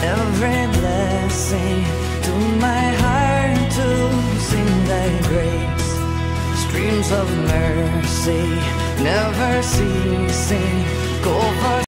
every blessing to my heart to sing thy grace. Streams of mercy never ceasing, go for